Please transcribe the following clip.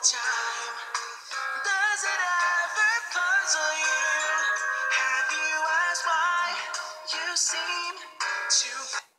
time. Does it ever puzzle you? Have you asked why you seem to